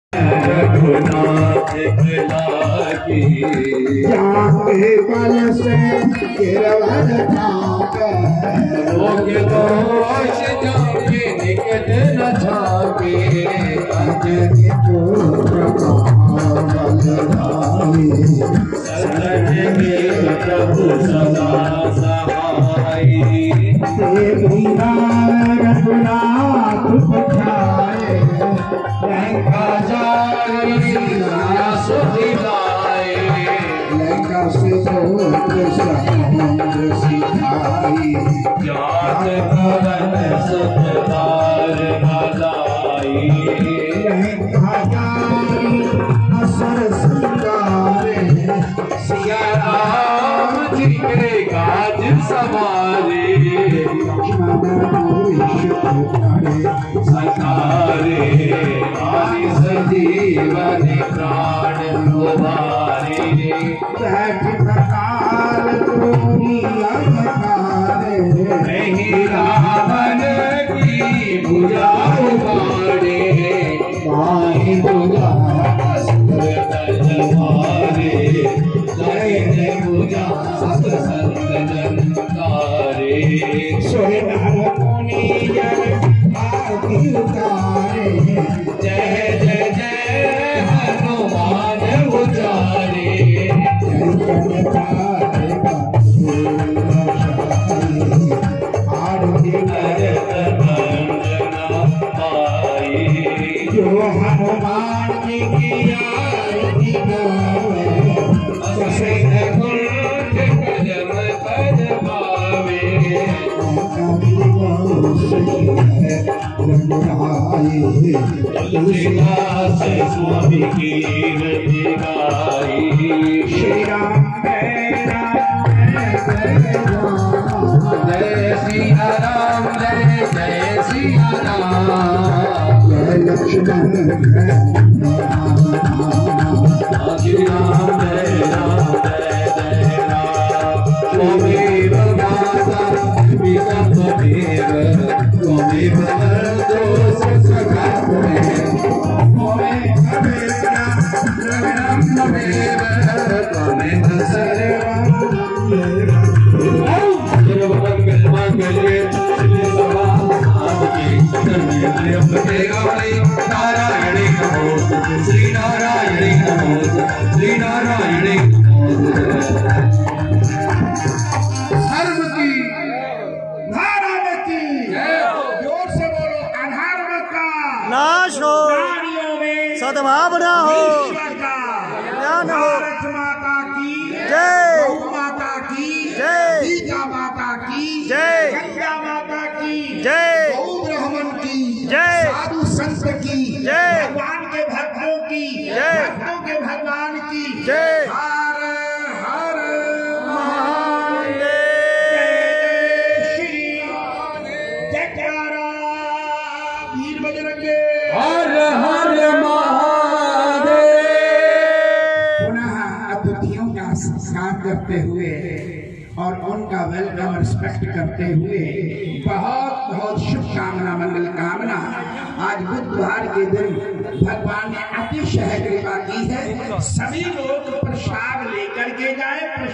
रघुनाथ लागी जाके बल से गिरवन रोग दोष जाके निकट न जाके अंजनी पुत्र बलरामी शरण में प्रभु सदा सहाय देवुना रघुनाथ पठाए लंका जाई सुधिलाए लंका से पुत्र समुद्र सिखाई जात करन सतदार भलाई लंका जाई असर सिंगारे सिया राम जी के काज सवारे सतारे आदि सजीवन प्राण उबारे नहीं रावण की भुजा उबारे माही भुजा जमारे जय भुजा संत जन तारे जय जय जय हनुमान उचारे जो हनुमान जी की आरती गावे स्वामी की गाई श्री राम जय सिया राम जय जय सिया राम जय लक्ष्मण श्री राम जय राम जय जय राम त्वमेव माता पिता त्वमेव त्वमेव बन्धो सखा त्वमेव त्वमेव सर्वमंगलमांगल्ये शिवे सर्वार्थसाधिके शरण्ये त्र्यंबके नारायणे नमोस्तुते श्री नारायणे नमोस्तुते श्री नारायणे धर्म की धारा की जोर से बोलो अधर्म का नाश हो प्राणियों में सद्भावना हो ईश्वर का ज्ञान हो भारत माता की जय गौ माता की जय गीता माता की जय गंगा माता की जय गौ ब्राह्मण की जय साधु संत की जय भगवान के भक्तों की जय भक्तों के भगवान की जय हर हर वीर बजरंगे हर हर महादेव पुनः अतिथियों का संस्कार करते हुए और उनका वेलकम रिस्पेक्ट करते हुए बहुत बहुत शुभकामना मंगल कामना। आज बुधवार के दिन भगवान ने अतिशय कृपा की है। सभी लोग प्रसाद लेकर के जाए।